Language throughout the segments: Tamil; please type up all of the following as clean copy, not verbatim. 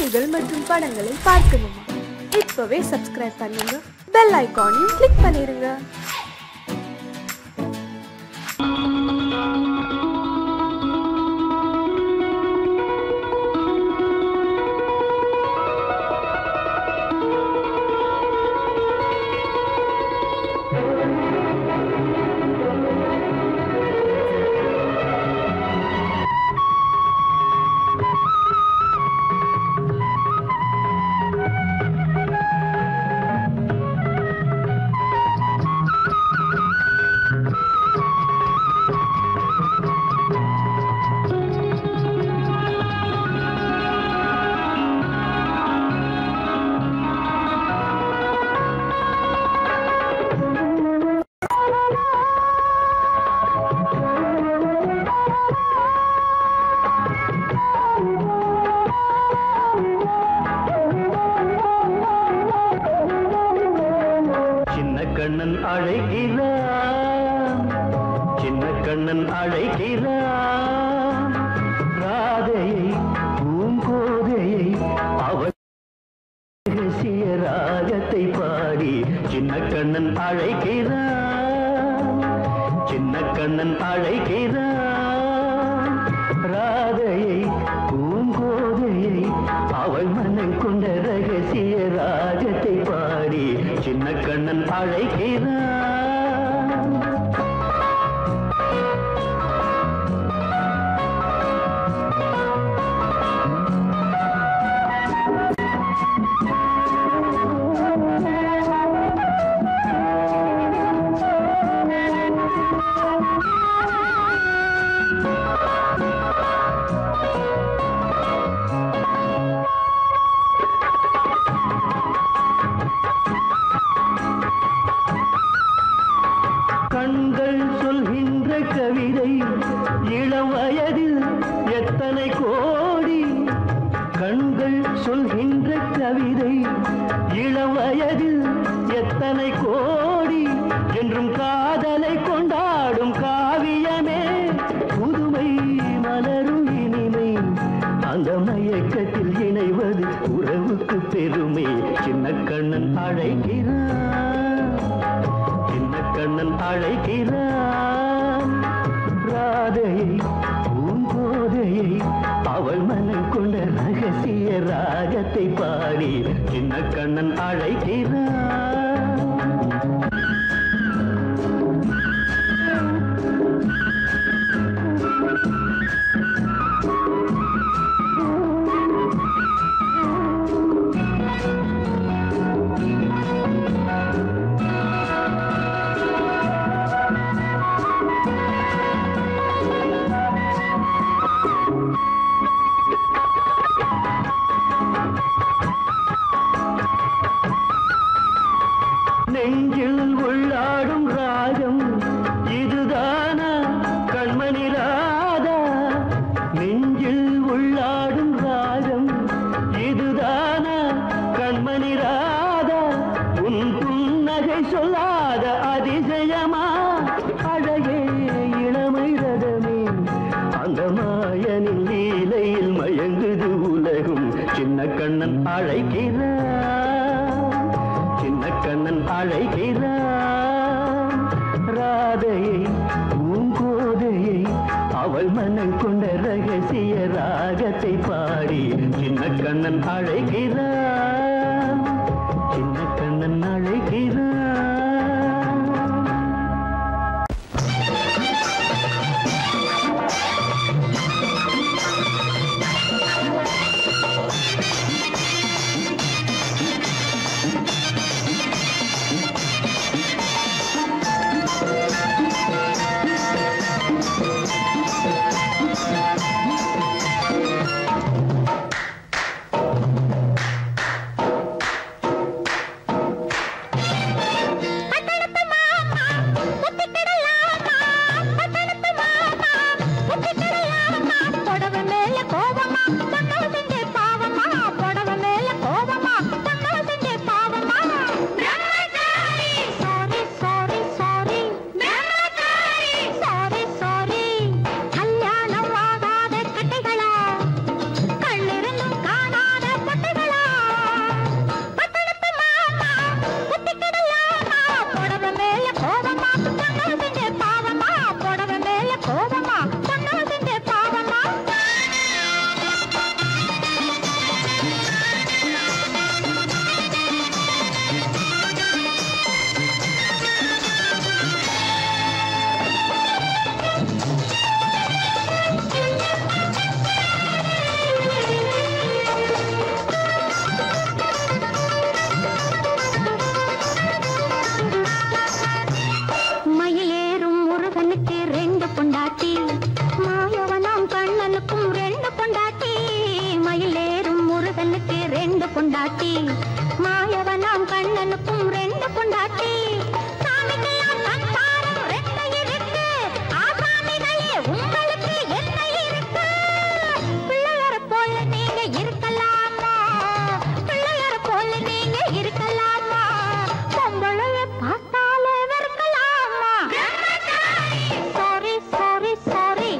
கதைகள் மற்றும் படங்களை பார்க்கணுமா? இப்பவே சப்ஸ்கிரைப் பண்ணுங்க, பெல் ஐகானையும் கிளிக் பண்ணிருங்க. கண்ணன் அழைக்கிறான், சின்ன கண்ணன் அழைக்கிறான், ராதையை பூங்கோதையை அவள் ரகசிய ராகத்தை பாடி. சின்ன கண்ணன் அழைக்கிறான், சின்ன கண்ணன் அழைக்கிறான், ராதையை பூங்கோதையை அவள் மனம் கொண்ட ரகசிய ராகத்தை பாடி. சின்ன கண்ணன் அழைக்கிறான். கண்கள் சொல்கின்ற கவிதை இளம் வயதில் எத்தனை கோடி, கண்கள் சொல்கின்ற கவிதை இளம் வயதில் எத்தனை கோடி, என்றும் காதலை கொண்டாடும் காவியமே புதுமை மலரும் இனிமை, அந்த மயக்கத்தில் இணைவது உறவுக்கு பெருமை. சின்ன கண்ணன் அழைக்கிறான், சின்ன கண்ணன் அழைக்கிறான், ராதையை பூங்கோதையை அவள் மனம் கொண்ட ரகசிய ராகத்தை பாடி. சின்ன கண்ணன் அழைக்கிறான். நெஞ்சில் உள்ளாடும் ராகம் இதுதானா கண்மணி ராதா, நெஞ்சில் உள்ளாடும் ராகம் இதுதானா கண்மணி ராதா, உன் புன்னகை சொல்லாத அதிசயமா, அழகே இளமை ரதமே, அந்த மாயனின் லீலையில் மயங்குது உலகும். சின்ன கண்ணன் அழைக்கிறான், சின்ன கண்ணன் அழைக்கிறான், ராதையை பூங்கோதையை அவள் மனம் கொண்ட ரகசிய ராகத்தை பாடி. சின்ன கண்ணன் அழைக்கிறான், சின்ன கண்ணன் அழைக்கிறான். பொண்டாட்டி மாயவனாம் கண்ணனுக்கும் ரெண்டு பொண்டாட்டி சாமிக்கையாம் சம்சாரம் ரெண்டு இருக்கு ஆசாமிகளே உங்களுக்கு என்ன இருக்கு பிள்ளையார போல நீங்க இருக்கலாமா பிள்ளையார போல நீங்க இருக்கலாமா பொம்பளைய பார்த்தாலே வெறுக்கலாமா sorry sorry sorry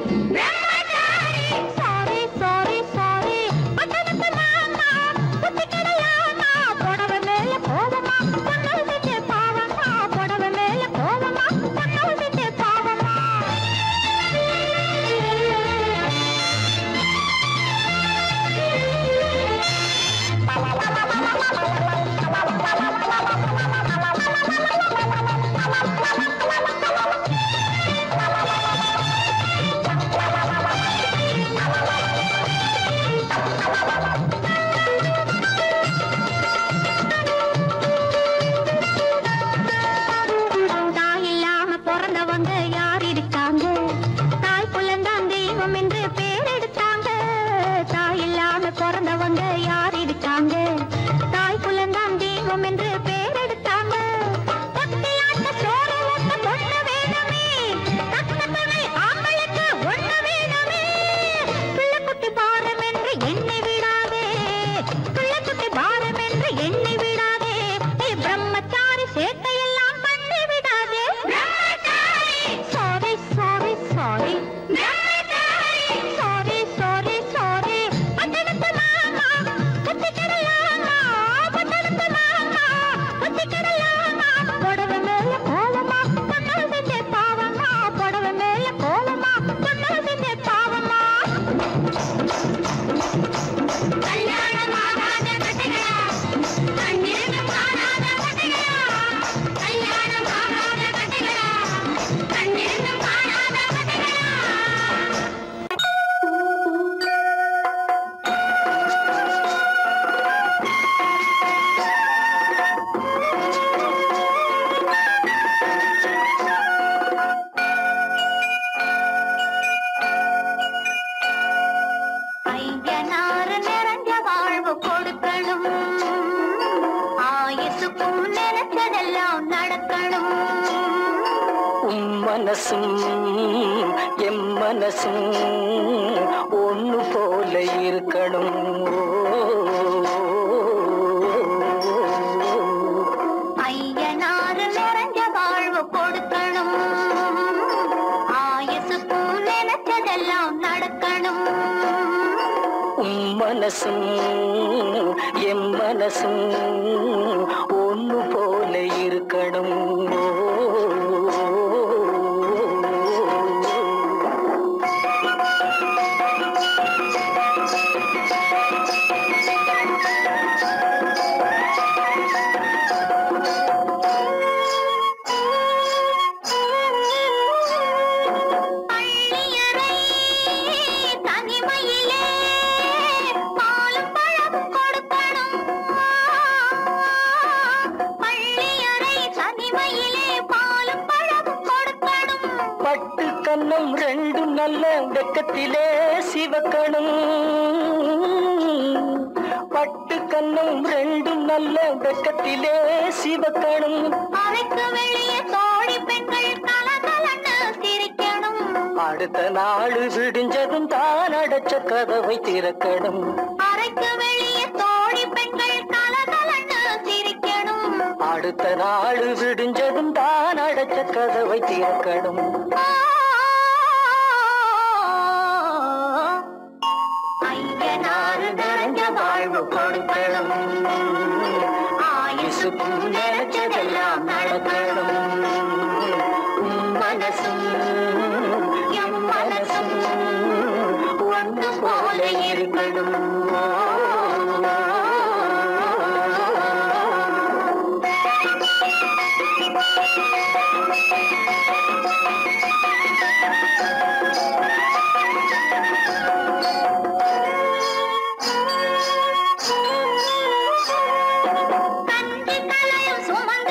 sorry sorry sorry பட்டணத்து மாமா புத்தி கிடையாமா புடவை மேல கோவமா பொண்ணு செஞ்ச பாவமா புடவை மேல கோவமா பொண்ணு செஞ்ச பாவமா தாய் இல்லாம பிறந்தவங்க யார் இருக்காங்க தாய் புள்ளந்தான் தெய்வம் என்று பேர் எடுத்தாங்க தாய் இல்லாம பிறந்தவங்க யார் இருக்காங்க தாய் புள்ளந்தான் தெய்வம் என்று பேர் எடுத்தாங்க பக்தியாட்ட சோறு ஊட்ட பொண்ணு வேணுமே தக்கத்தனை ஆம்பளுக்கு ஒண்ணு வேணுமே பிள்ளைக்குட்டி பாரம் என்று எண்ணி விடாதே பிள்ளைக்குட்டி பாரம் என்று எண்ணி விடாதே பிரம்மச்சாரி சேட்டையெல்லாம் பண்ணி விடாதே sorry sorry sorry sorry sorry sorry பட்டணத்து மாமா புத்தி கிடையாமா பட்டணத்து மாமா புத்தி கிடையாமா புடவை மேல கோலமா பொண்ணு செஞ்ச பாவமா புடவை மேல கோலமா பொண்ணு செஞ்ச பாவமா கல்யாணம் ஆகாத கட்டைகளா கண்ணிரண்டும் காணாத கட்டைகளா கல்யாணம் ஆகாத கட்டைகளா கண்ணிரண்டும் காணாத கட்டைகளா ஐயனாறு நிறைஞ்ச வாழ்வு கொடுக்கணும் ஆயுசுக்கும் நினைச்சதெல்லாம் நடக்கணும் மனசும் எம் மனசும் ஒண்ணு போல இருக்கணும் ஐயனாறு நிறைஞ்ச வாழ்வு கொடுக்கணும் ஆயுசுக்கும் நினைச்சதெல்லாம் நடக்கணும் மனசும் எம் மனசும் ஒண்ணு போல இருக்கணும் பள்ளியறை தனிமையிலே பாலும் பழமும் கொடுக்கணும் பள்ளியறை தனிமையிலே பாலும் பழமும் கொடுக்கணும் பட்டு கன்னம் ரெண்டும் நல்ல வெக்கத்திலே சிவக்கணும் பட்டு கன்னம் ரெண்டும் நல்ல வெக்கத்திலே சிவக்கணும் அறைக்கு வெளியே தோழி பெண்கள் கலகலன்னு சிரிக்கணும் அடுத்த நாள் விடிஞ்சதும் தான் அடைச்ச கதவை திறக்கணும் அறைக்கு வெளியே தோழி பெண்கள் கலகலன்னு சிரிக்கணும் அடுத்த நாள் விடிஞ்சதும் தான் அடைச்ச கதவை திறக்கணும் ஐயனாறு நிறைஞ்ச வாழ்வு கொடுக்கணும் ஆயுசுக்கும் நினைச்சதெல்லாம் நடக்கணும் மனசும் எம் மனசும் ஒன்று போல இருக்கணும் கஞ்சி கலையும் சுமந்து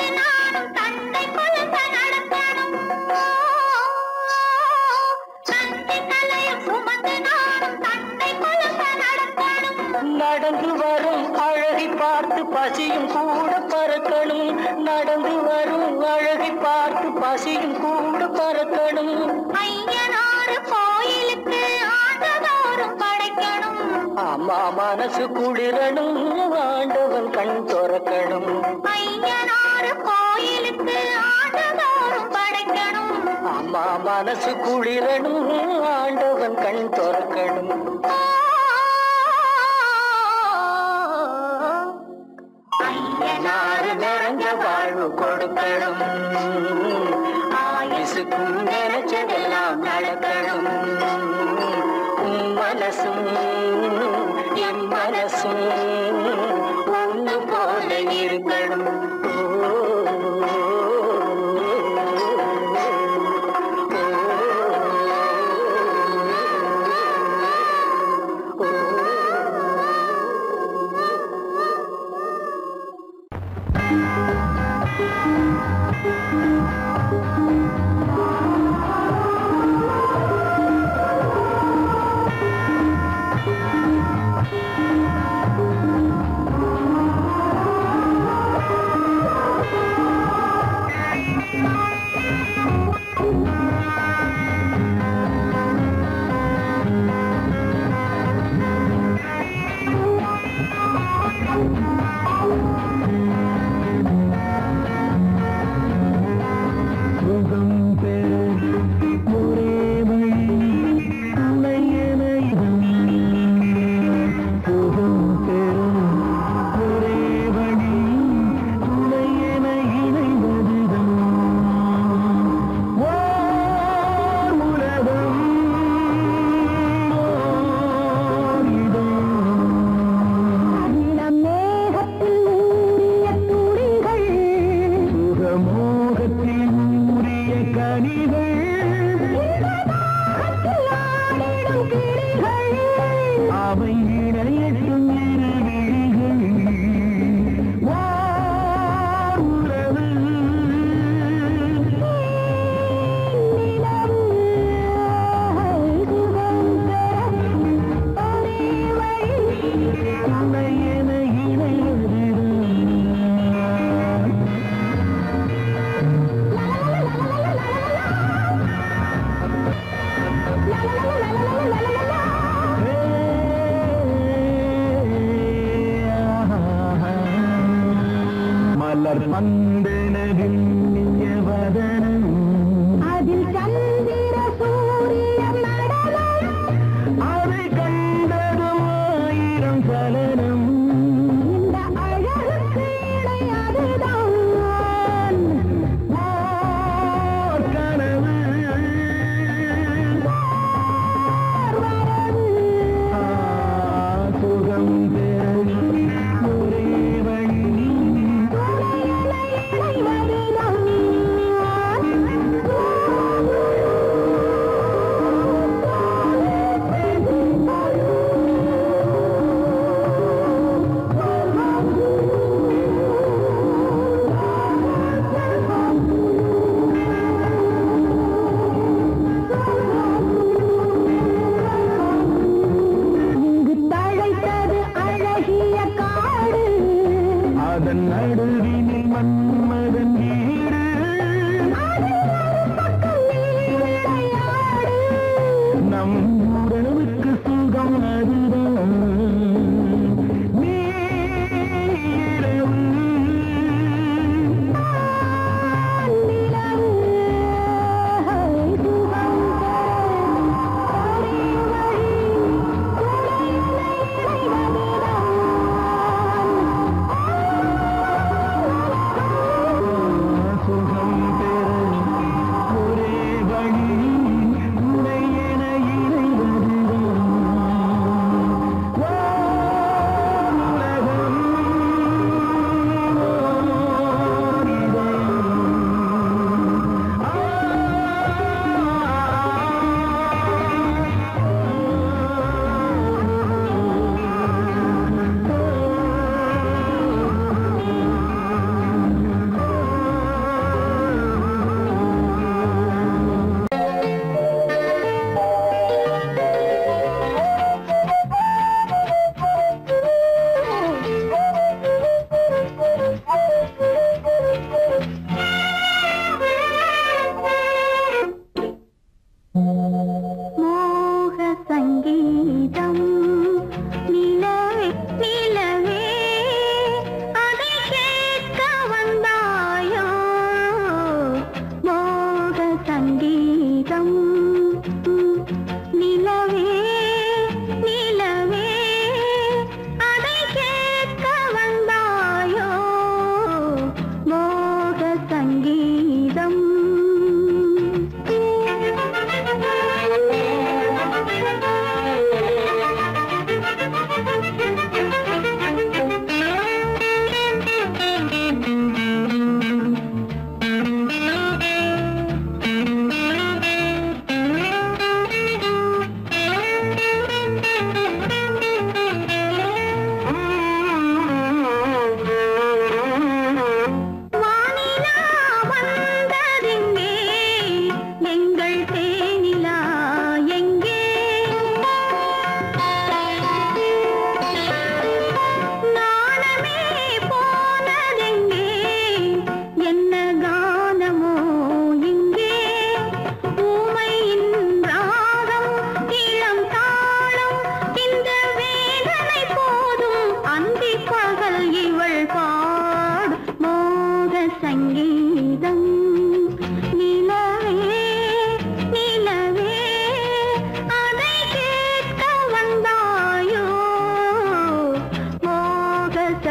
வரும் அழகை பார்த்து பசியும் கூட பறக்கணும். நடந்து வரும் அழகை பார்த்து பசியும் கூட பறக்கணும். ஐயனாறு கோயிலுக்கு ஆண்டதோறும் படைக்கணும். அம்மா மனசு குளிரணும், ஆண்டவன் கண் துறக்கணும். ஐயனாறு கோயிலுக்கு ஆண்டதோறும் படைக்கணும். அம்மா மனசு குளிரணும், ஆண்டவன் கண் துறக்கணும். ஐயனாறு நிறைஞ்ச வாழ்வு கொடுக்கணும். ஆயுசுக்கும் நினைச்சதெல்லாம் நடக்கணும். மனசும் என் மனசும் ஒன்று போல இருக்கணும்.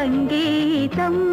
சங்கீதம்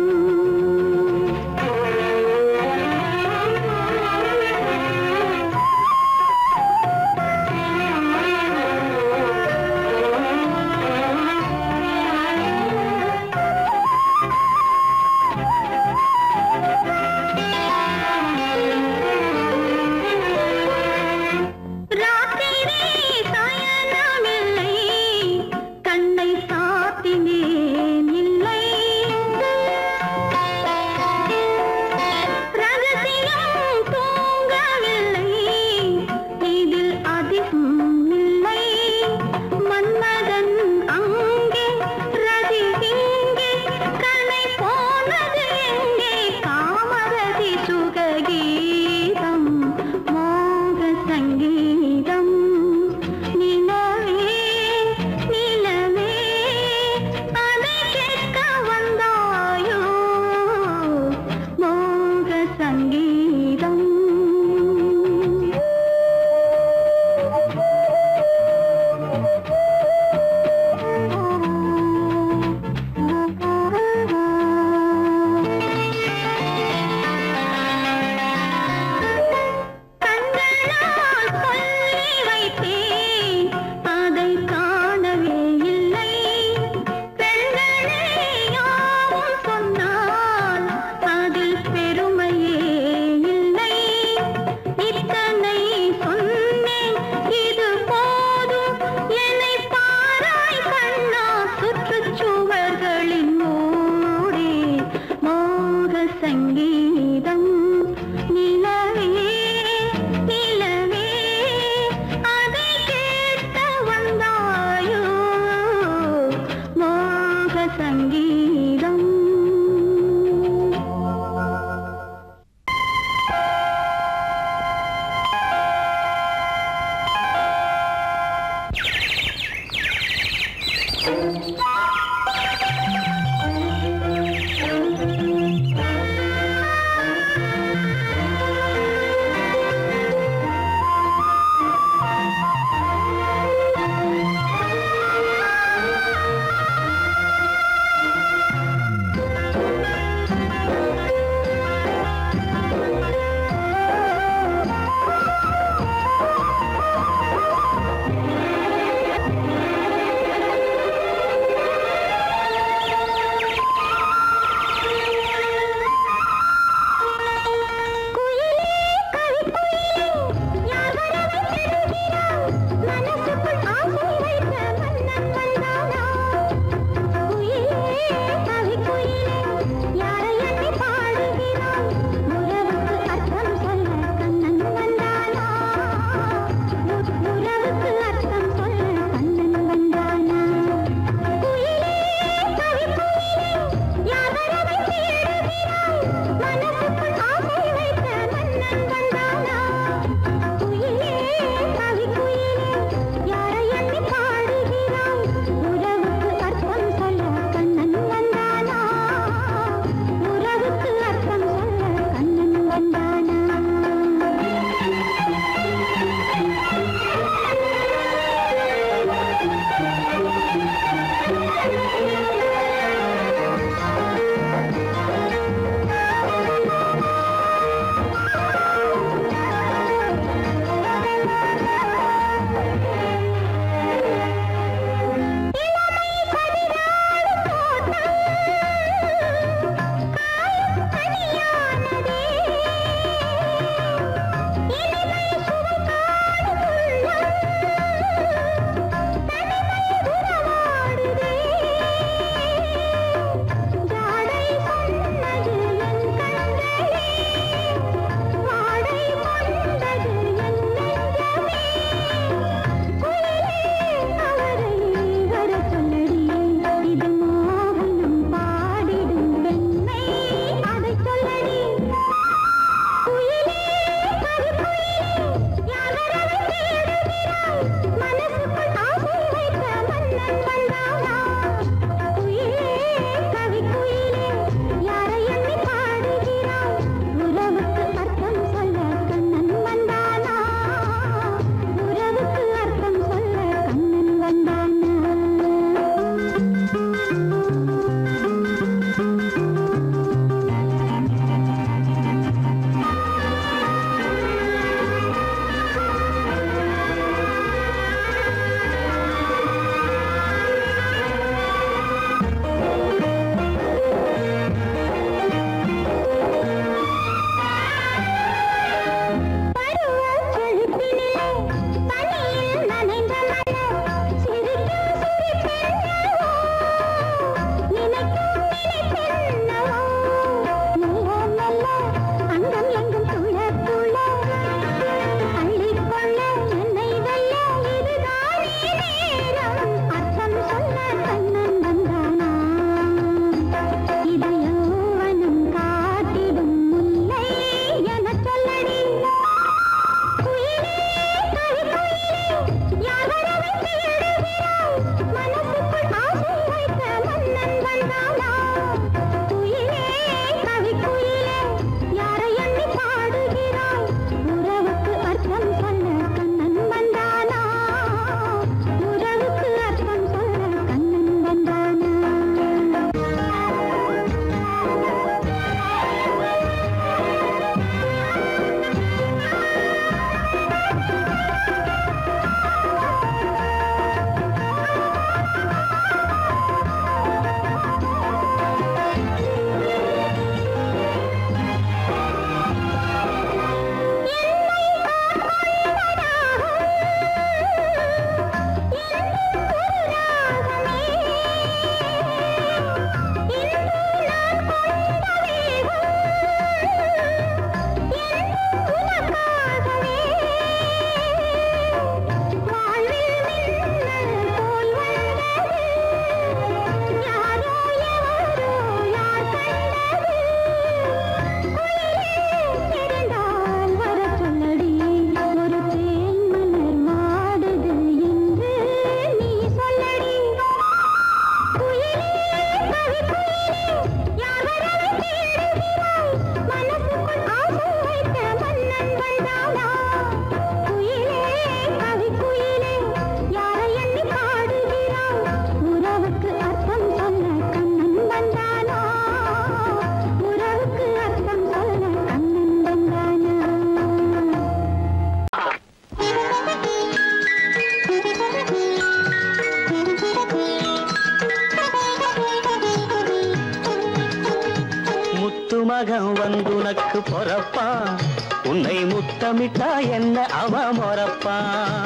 மகன் வந்து உனக்கு பொறப்பா உன்னை முத்தமிட்டா என்ன அவ மொறப்பா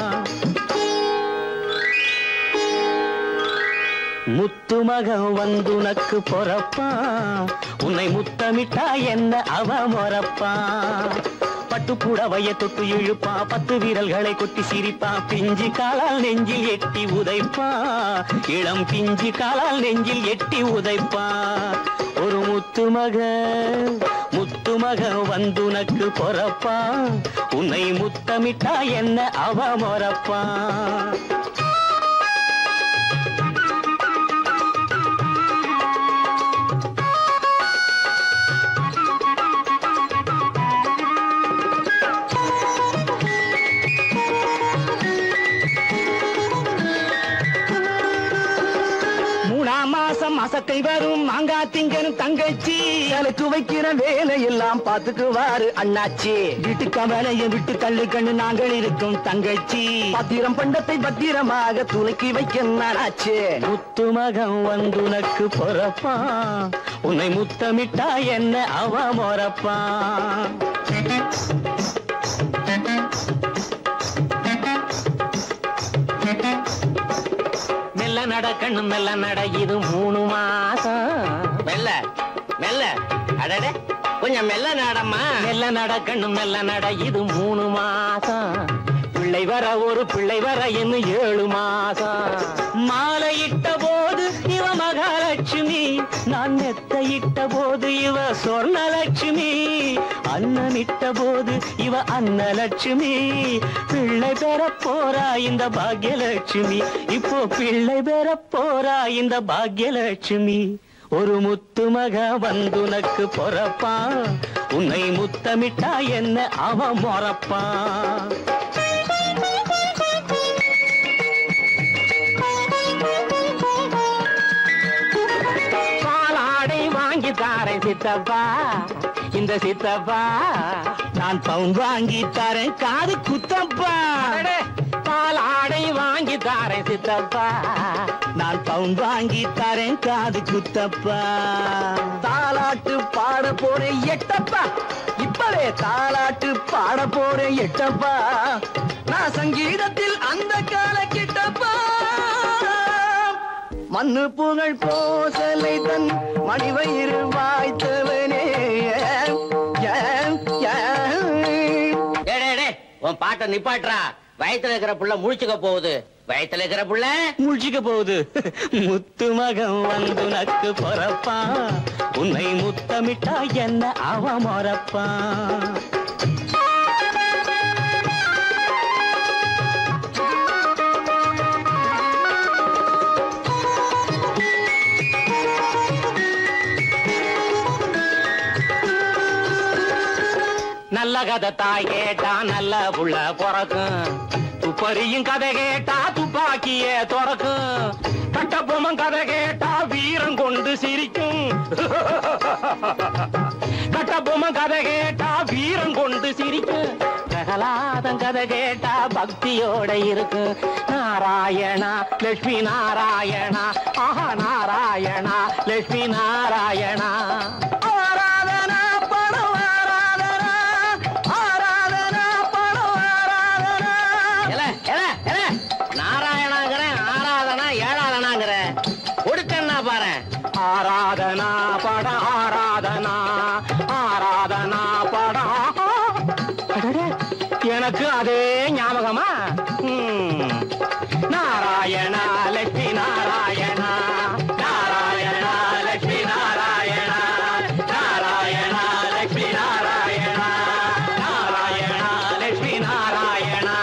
முத்து மகன் வந்து உனக்கு பொறப்பா உன்னை முத்தமிட்டா என்ன அவ மொறப்பா பட்டு புடவைய தொட்டு இழுப்பா 10 விரல்களை கொட்டி சிரிப்பா பிஞ்சு காலால் நெஞ்சில் எட்டி உதைப்பா இளம் பிஞ்சு காலால் நெஞ்சில் எட்டி உதைப்பா ஒரு முத்து மகன் வந்து உனக்கு பொறப்பா உன்னை முத்தமிட்டா என்ன அவ மொறப்பா அசத்தை வரும் மாங்கா திங்கனும் தங்கச்சி எனக்கு வைக்கிற வேலை எல்லாம் பாத்துக்குவாரு அண்ணாச்சி வீட்டுக்கு அவனைய விட்டு தள்ளு கண்ணு நாங்கள் இருக்கும் தங்கச்சி பத்திரம் பண்டத்தை பத்திரமாக துணைக்கி வைக்க நானாச்சு முத்து மகன் வந்து உனக்கு பொறப்பா உன்னை முத்தமிட்டா என்ன அவ மொறப்பா நடக்கண்ணு மெல்ல நட இது 3 மாசம் மெல்ல மெல்ல அடடே கொஞ்சம் மெல்ல நடமா மெல்ல நடக்கண்ணு மெல்ல நட இது 3 மாசம் பிள்ளை வர ஒரு பிள்ளை வர இன்னும் 7 மாசம் மாலையிட்ட போது இவ மகாலட்சுமி நான் மெத்தையிட்ட போது இவ சொர்ணலட்சுமி அன்னமிட்ட போது இவ அன்னலட்சுமி பிள்ளை பெற போறா இந்த பாக்யலட்சுமி இப்போ பிள்ளை பெற போறா இந்த பாக்யலட்சுமி ஒரு முத்து மக வந்து உனக்கு பொறப்பா உன்னை முத்தமிட்டா என்ன அவ மொறப்பா தாரேன் சித்தப்பா இந்த சித்தப்பா நான் பவுன் வாங்கி தரேன் காது குத்தப்பா பால் ஆடை வாங்கி தாரேன் சித்தப்பா நான் பவுன் வாங்கி தரேன் காது குத்தப்பா தாலாட்டு பாட போறேன் எட்டப்பா இப்பவே தாலாட்டு பாட போறேன் எட்டப்பா நான் சங்கீதத்தில் அந்த கால கிட்டப்பா மண்ணு புகழ் கோசலை தன் மணிவயிறு வாய்த்தவனே உன் பாட்டை நிப்பாட்டுறா வயத்துல இருக்கிற புள்ள முழிச்சுக்க போகுது வயத்துல இருக்கிற புள்ள முழிச்சுக்க போகுது முத்து மகன் வந்து நக்கு பொறப்பா உன்னை முத்தமிட்டா என்ன அவ மொறப்பா நல்ல கதை தாய் கேட்டா நல்ல புள்ள பொறக்கும் துப்பறியும் கதை கேட்டா துப்பாக்கிய துறக்கும் கட்டபொம்மன் கதை கேட்டா வீரம் கொண்டு சிரிக்கும் கட்டபொம்மன் கதை கேட்டா வீரம் கொண்டு சிரிக்கும் பிரகலாதன் கதை கேட்டா பக்தியோட இருக்கு நாராயணா லட்சுமி நாராயணா ஆஹா நாராயணா லட்சுமி நாராயணா ஆராதனா பட ஆராதனா ஆராதனா பட எனக்கு அதே ஞாபகமா நாராயணா லட்சுமி நாராயணா நாராயணா லட்சுமி நாராயணா நாராயணா லட்சுமி நாராயணா நாராயணா லட்சுமி நாராயணா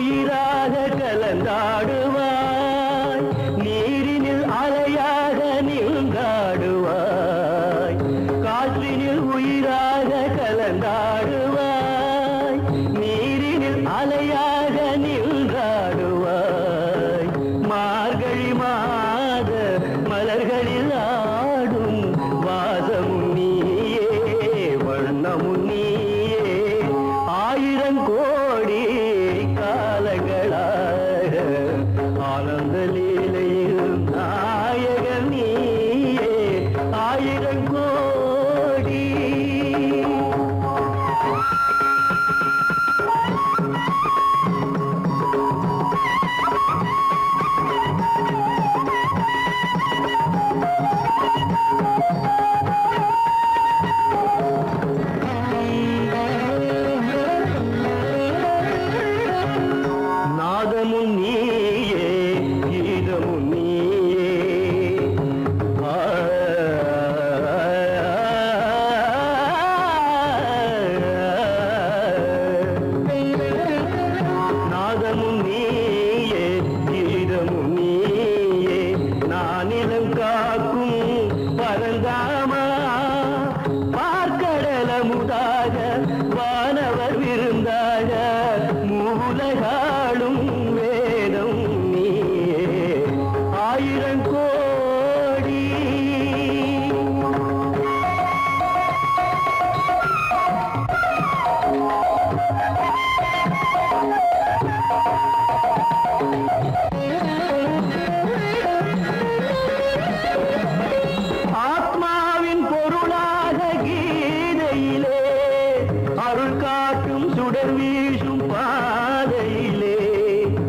உயிராக கலந்தாடுவாய் நீரினில் அலையாக நீங்காடுவாய் காற்றினில் உயிராக கலந்தாடுவாய் நீரினில் அலையாக நீங்காடுவாய் மார்கழி மாத மலர்களில் ஆடும் வாசமும் நீயே வண்ணமும் நீயே ஆயிரம் கோடி காலங்களாக ஆனந்த லீலையில் நாயகன் நீயே ஆயிரம் கோடி நாதமும் நீயே கீதமும் நீயே நாதமும் நீயே கீதமும் நீயே நானிலம் காக்கும் பரந்தாமா பார்க்கடலமுதாக வானவர் விருந்தாக மூலகாளும் வேதம் நீயே ஆயிரம் கோடி ஆத்மாவின் பொருளாக கீதையிலே அருள் காட்டும் சுடர் வீசும் பாதையிலே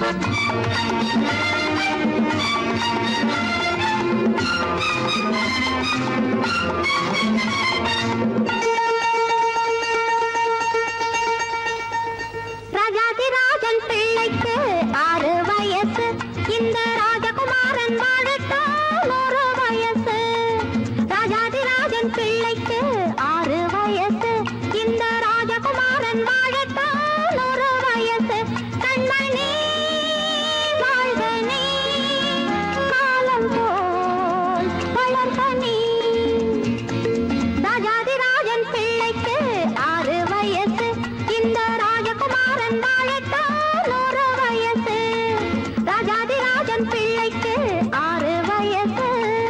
ராஜாதிராஜன் பிள்ளைக்கு 6 வயசு, இந்த ராஜகுமாரன் வாழட்டும் 100 வயசு. ராஜாதிராஜன் பிள்ளைக்கு 6 வயசு, இந்த ராஜகுமாரன் வாழட்டும் 100 வயசு. கண்மணி வாழ்க நீ, காலம் போல் வளர்க நீ. ராஜாதிராஜன் பிள்ளைக்கு 6 வயசு, இந்த ராஜகுமாரன் வாழட்டும் 100 வயசு. ராஜாதிராஜன் பிள்ளைக்கு 6 வயசு.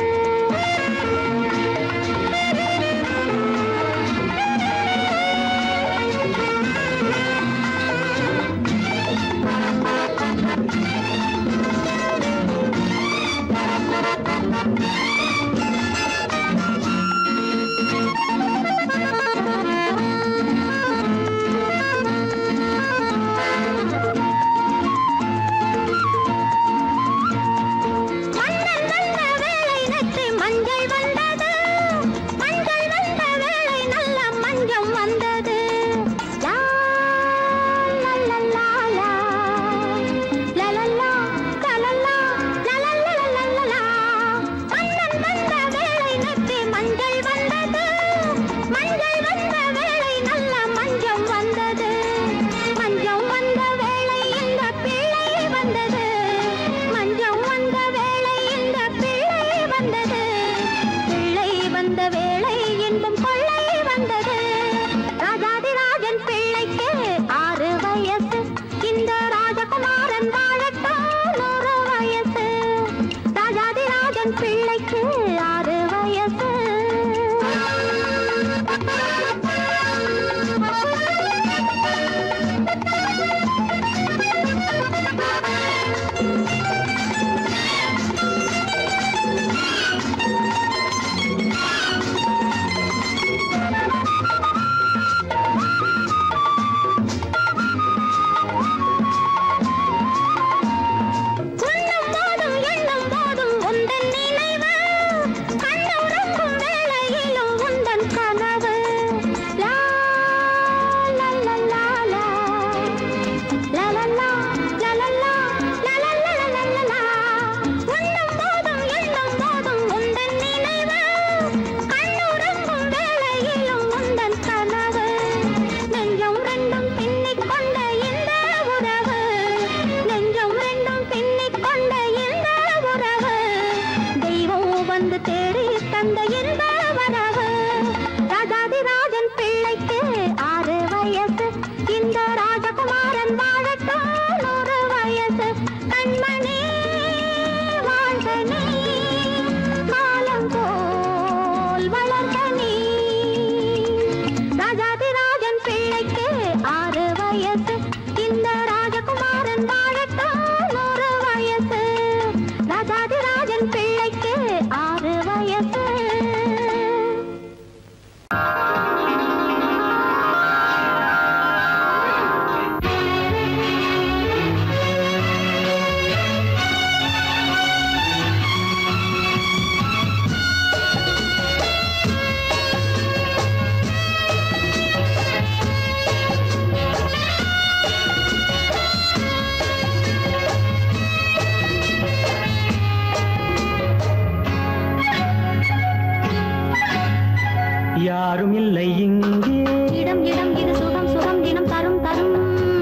யாரும் இல்லை இங்கே, இடம் இடம் இது சுகம் சுகம் தினம் தரும் தரும்.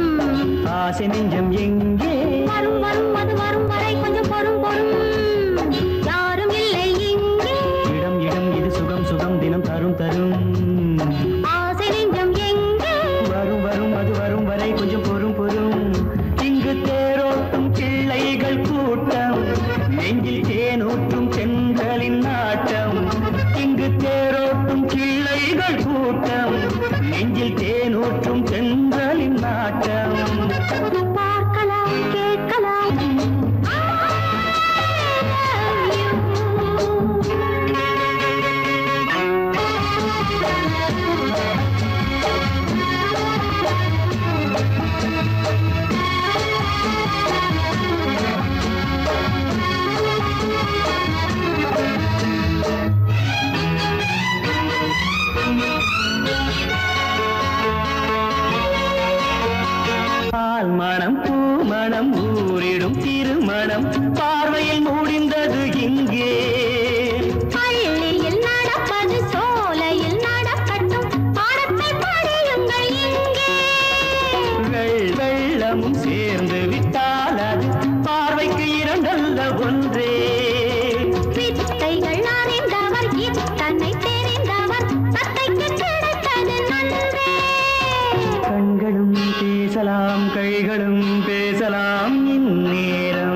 ஆசை நெஞ்சம் எங்கே, வரும் வரும் அது வரும் வரை கொஞ்சம் பொறும் பொறும். யாரும் இல்லை இங்கே, இடம் இடம் இது சுகம் சுகம் தினம் தரும் தரும். ஆசை நெஞ்சம் எங்கே, வரும் வரும் அது வரும் வரை கொஞ்சம் பொறும் பொறும். இங்கு தேரோட்டும் பிள்ளைகள் கூட்டம், நெஞ்சில் தேனூற்றும் பெண்களின் நாட்டம். இங்கு தேரோட்டும் கிள்ளைகள் கூட்டம், நெஞ்சில் தேனூற்றும் பெண்களின் நாட்டம். பார்க்கலாம் கேட்கலாம் பூமணம் ஊரிடும் திருமணம் பார்வையில் முடிந்தது இங்கே. பள்ளியில் நடப்பது சோலையில் நடக்கட்டும், பாடத்தை படியுங்கள் இங்கே. வெள்ளமும் சேர்ந்து விட்டால் அது பார்வைக்கு இரண்டல்ல ஒன்றே. வித்தைகள் அறிந்தவர் இத்தனை தெரிந்தவர் தத்தைக்கு கிடைத்தது நன்றே. கண்களும் பேசலாம் கைகளும் பேசலாம் இந்நேரம்.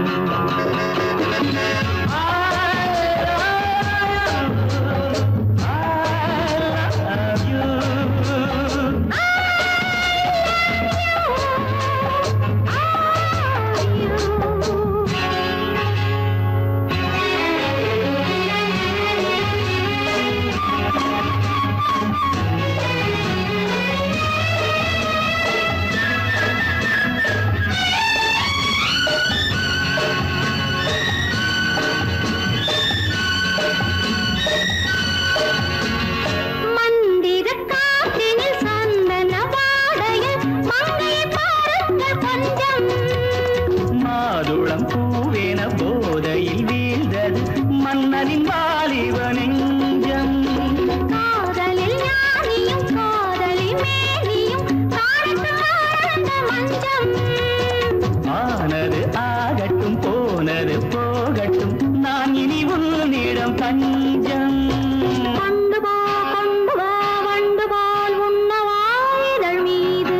மாதுளம் பூவேன போதையில் வீழ்ந்தது மன்னனின் வாலிப நெஞ்சம். காதலில் ஞானியும் காதலி மேனியும் காணித்த மஞ்சம். ஆனது ஆகட்டும் போனது போகட்டும் நான் இனி உன்னிடம் பஞ்சம். கொண்டு வா வண்டு போல் உண்ணவா இதழ் மீது.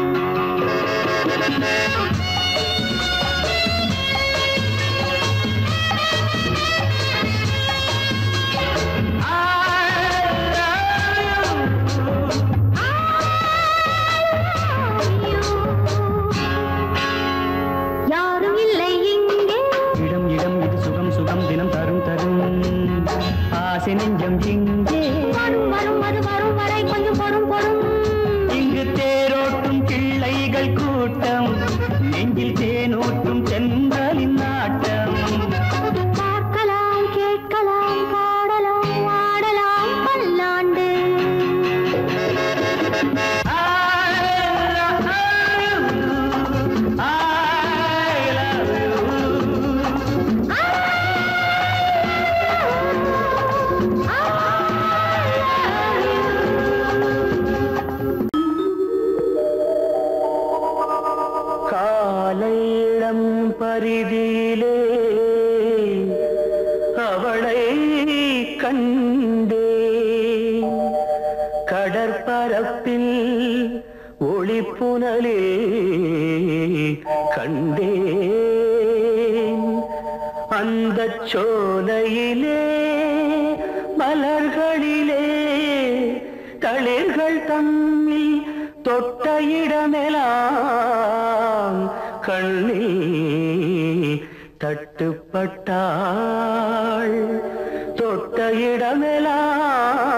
யாரும் இல்லை இங்கே. இடம் இடம் இது சுகம் சுகம் தினம் தரும் தரும் ஆசை நெஞ்சம் இங்கே. வரும் வரும் அது வரும் வரை கொஞ்சம் பொறும் பொறும். இங்கு தேரோட்டும் பிள்ளைகள் கூட்டம், நெஞ்சில் தேனூற்றும் சென்றலின் நாட்டம். பார்க்கலாம் கேட்கலாம் பாடலாம் ஆடலாம் பல்லாண்டு. காலையிடம் பரிதியிலே அவளை கண்டே. கடற்பரப்பில் ஒளிப்புனலே கண்டேன். அந்த சோலையிலே மலர்களிலே தளிர்கள் தம்மில் தொட்ட இடமெல்லாம் கண்ணில் தட்டுப்பட்டாள். தொட்ட இடமெல்லாம்